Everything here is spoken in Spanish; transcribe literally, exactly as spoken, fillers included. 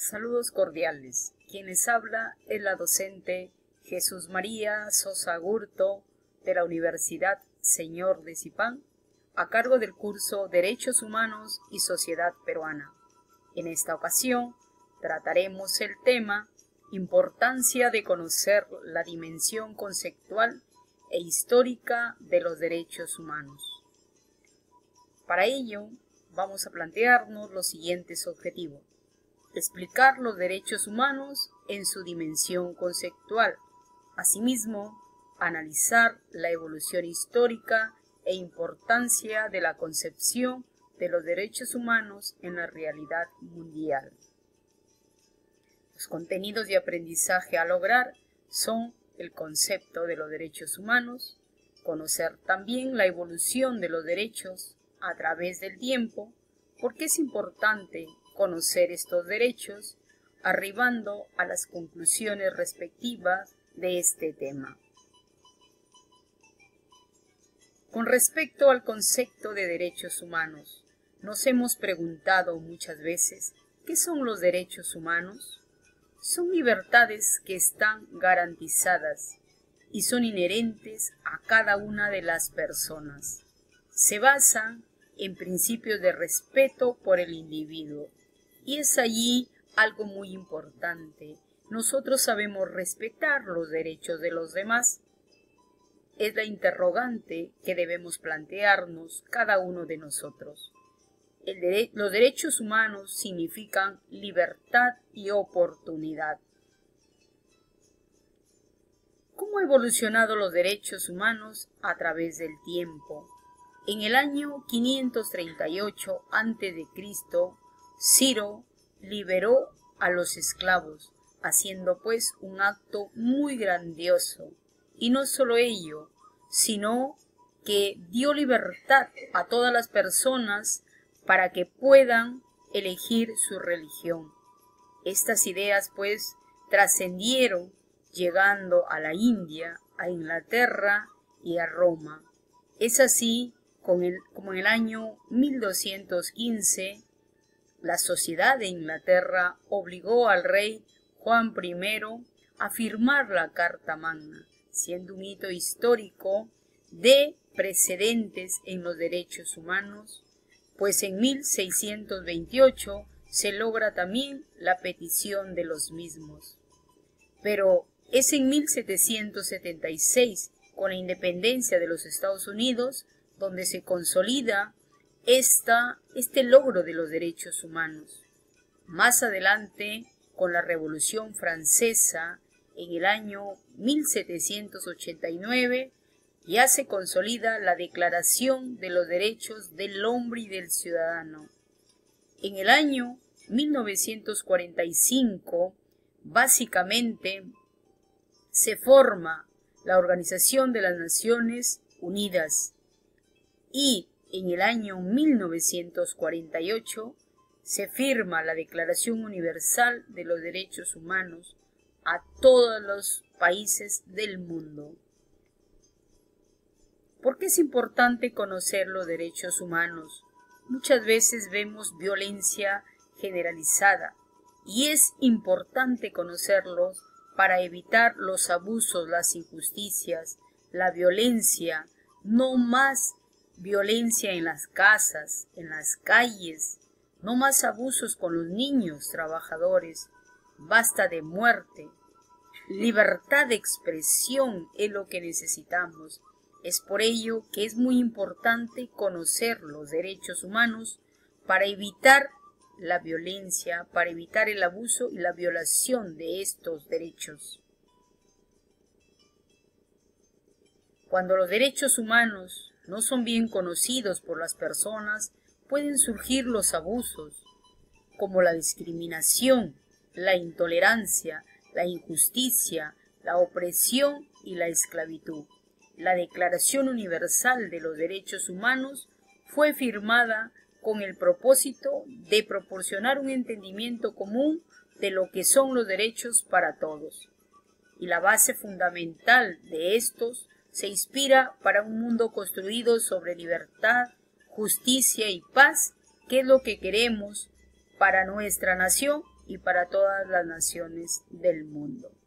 Saludos cordiales. Quien les habla es la docente Jesús María Sosa Gurto de la Universidad Señor de Zipán, a cargo del curso Derechos Humanos y Sociedad Peruana. En esta ocasión trataremos el tema Importancia de conocer la dimensión conceptual e histórica de los derechos humanos. Para ello, vamos a plantearnos los siguientes objetivos. Explicar los derechos humanos en su dimensión conceptual. Asimismo, analizar la evolución histórica e importancia de la concepción de los derechos humanos en la realidad mundial. Los contenidos de aprendizaje a lograr son el concepto de los derechos humanos, conocer también la evolución de los derechos a través del tiempo, porque es importante conocer estos derechos, arribando a las conclusiones respectivas de este tema. Con respecto al concepto de derechos humanos, nos hemos preguntado muchas veces, ¿qué son los derechos humanos? Son libertades que están garantizadas y son inherentes a cada una de las personas. Se basan en principios de respeto por el individuo. Y es allí algo muy importante. Nosotros sabemos respetar los derechos de los demás. Es la interrogante que debemos plantearnos cada uno de nosotros. El dere- los derechos humanos significan libertad y oportunidad. ¿Cómo han evolucionado los derechos humanos a través del tiempo? En el año quinientos treinta y ocho antes de Cristo, Ciro liberó a los esclavos, haciendo pues un acto muy grandioso. Y no solo ello, sino que dio libertad a todas las personas para que puedan elegir su religión. Estas ideas pues trascendieron, llegando a la India, a Inglaterra y a Roma. Es así con el, como en el año mil doscientos quince, la sociedad de Inglaterra obligó al rey Juan primero a firmar la Carta Magna, siendo un hito histórico de precedentes en los derechos humanos, pues en mil seiscientos veintiocho se logra también la petición de los mismos. Pero es en mil setecientos setenta y seis, con la independencia de los Estados Unidos, donde se consolida esta, este logro de los derechos humanos. Más adelante, con la Revolución Francesa, en el año mil setecientos ochenta y nueve, ya se consolida la Declaración de los Derechos del Hombre y del Ciudadano. En el año mil novecientos cuarenta y cinco, básicamente, se forma la Organización de las Naciones Unidas y en el año mil novecientos cuarenta y ocho se firma la Declaración Universal de los Derechos Humanos a todos los países del mundo. ¿Por qué es importante conocer los derechos humanos? Muchas veces vemos violencia generalizada y es importante conocerlos para evitar los abusos, las injusticias, la violencia, no más violencia en las casas, en las calles, no más abusos con los niños trabajadores, basta de muerte. Libertad de expresión es lo que necesitamos. Es por ello que es muy importante conocer los derechos humanos para evitar la violencia, para evitar el abuso y la violación de estos derechos. Cuando los derechos humanos no son bien conocidos por las personas, pueden surgir los abusos, como la discriminación, la intolerancia, la injusticia, la opresión y la esclavitud. La Declaración Universal de los Derechos Humanos fue firmada con el propósito de proporcionar un entendimiento común de lo que son los derechos para todos. Y la base fundamental de estos se inspira para un mundo construido sobre libertad, justicia y paz, que es lo que queremos para nuestra nación y para todas las naciones del mundo.